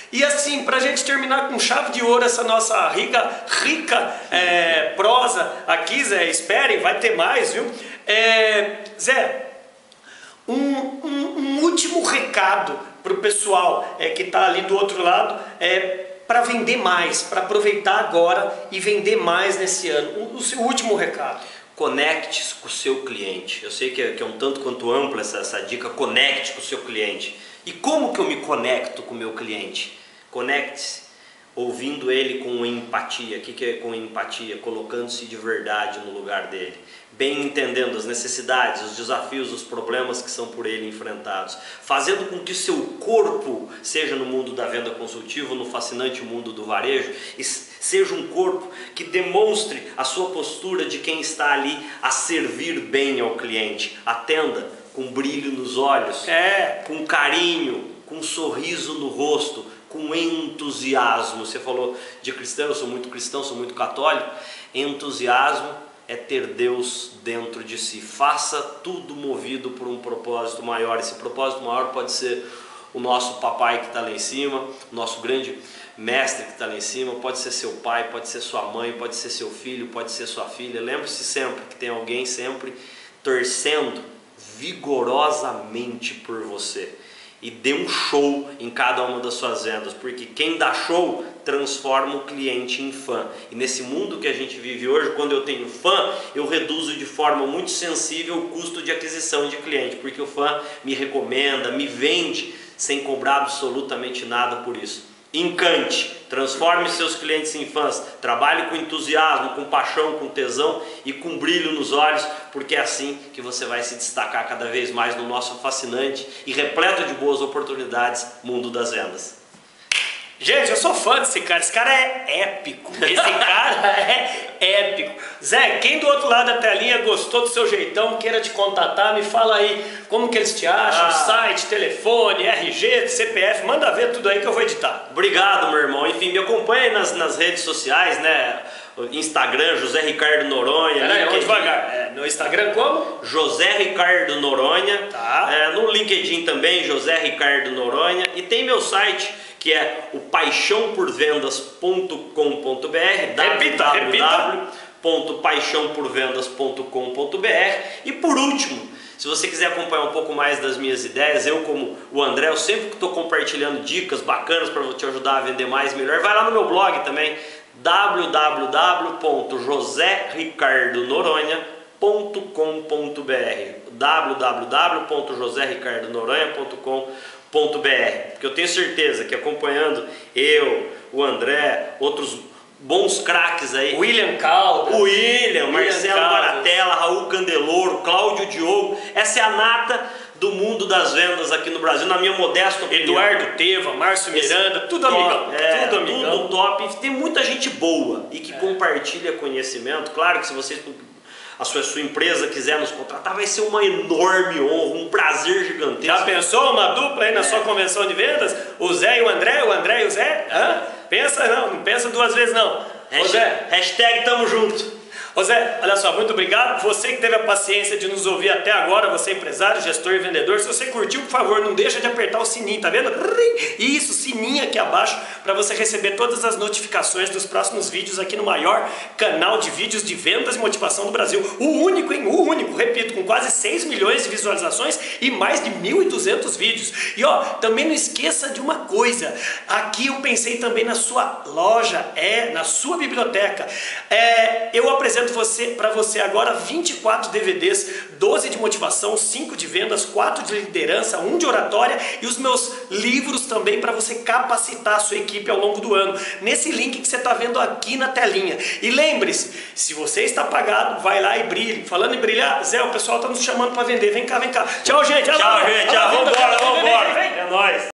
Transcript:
E assim, para a gente terminar com chave de ouro essa nossa rica prosa aqui, Zé, esperem, vai ter mais, viu? Zé, um último recado para o pessoal que está ali do outro lado, para vender mais, para aproveitar agora e vender mais nesse ano. O seu último recado. Conecte-se com o seu cliente. Eu sei que é um tanto quanto ampla essa dica, conecte com o seu cliente. E como que eu me conecto com o meu cliente? Conecte-se ouvindo ele com empatia. O que é com empatia? Colocando-se de verdade no lugar dele. Bem entendendo as necessidades, os desafios, os problemas que são por ele enfrentados. Fazendo com que seu corpo, seja no mundo da venda consultiva, no fascinante mundo do varejo, seja um corpo que demonstre a sua postura de quem está ali a servir bem ao cliente. Atenda com brilho nos olhos, com carinho, com um sorriso no rosto, com entusiasmo. Você falou de cristão, eu sou muito cristão, sou muito católico. Entusiasmo é ter Deus dentro de si. Faça tudo movido por um propósito maior. Esse propósito maior pode ser o nosso papai que está lá em cima, o nosso grande mestre que está lá em cima, pode ser seu pai, pode ser sua mãe, pode ser seu filho, pode ser sua filha. Lembre-se sempre que tem alguém sempre torcendo vigorosamente por você. E dê um show em cada uma das suas vendas, porque quem dá show transforma o cliente em fã. E nesse mundo que a gente vive hoje, quando eu tenho fã, eu reduzo de forma muito sensível o custo de aquisição de cliente, porque o fã me recomenda, me vende sem cobrar absolutamente nada por isso. Encante, transforme seus clientes em fãs, trabalhe com entusiasmo, com paixão, com tesão e com brilho nos olhos, porque é assim que você vai se destacar cada vez mais no nosso fascinante e repleto de boas oportunidades mundo das vendas. Gente, eu sou fã desse cara, esse cara é épico, esse cara é épico. Zé, quem do outro lado da telinha gostou do seu jeitão, queira te contatar, me fala aí como que eles te acham, site, telefone, RG, CPF, manda ver tudo aí que eu vou editar. Obrigado, meu irmão. Enfim, me acompanhe nas redes sociais, né? Instagram, José Ricardo Noronha. Peraí, vamos devagar. No Instagram como? José Ricardo Noronha. Tá. No LinkedIn também, José Ricardo Noronha. E tem meu site, que é o paixãoporvendas.com.br. www.paixãoporvendas.com.br. E por último, se você quiser acompanhar um pouco mais das minhas ideias, eu como o André, eu sempre estou compartilhando dicas bacanas para te ajudar a vender mais e melhor. Vai lá no meu blog também, www.josericardonoronha.com.br www.josericardonoronha.com.br, porque eu tenho certeza que acompanhando eu, o André, outros bons craques aí, William Caldas, Marcelo Baratella, Raul Candeloro, Cláudio Diogo, essa é a nata do mundo das vendas aqui no Brasil, na minha modesta opinião. Eduardo Teva, Márcio Miranda, tudo amigão, tudo amigão. Tudo top. Tem muita gente boa e que compartilha conhecimento. Claro que se vocês, a sua empresa quiser nos contratar, vai ser uma enorme honra, um prazer gigantesco. Já pensou uma dupla aí na sua convenção de vendas? O Zé e o André e o Zé? Pensa não pensa duas vezes não. Hashtag tamo junto. Ô Zé, olha só, muito obrigado. Você que teve a paciência de nos ouvir até agora, você empresário, gestor e vendedor, se você curtiu, por favor, não deixa de apertar o sininho, tá vendo? Isso, sininho aqui abaixo, para você receber todas as notificações dos próximos vídeos aqui no maior canal de vídeos de vendas e motivação do Brasil. O único, repito, com quase 6 milhões de visualizações e mais de 1.200 vídeos. E ó, também não esqueça de uma coisa, aqui eu pensei também na sua loja, na sua biblioteca. Eu apresento para você agora 24 DVDs, 12 de motivação, 5 de vendas, 4 de liderança, 1 de oratória e os meus livros também para você capacitar a sua equipe ao longo do ano, nesse link que você está vendo aqui na telinha. E lembre-se, se você está pagado, vai lá e brilhe. Falando em brilhar, Zé, o pessoal está nos chamando para vender, vem cá. Tchau, gente. Tchau, gente. Vambora. É nóis.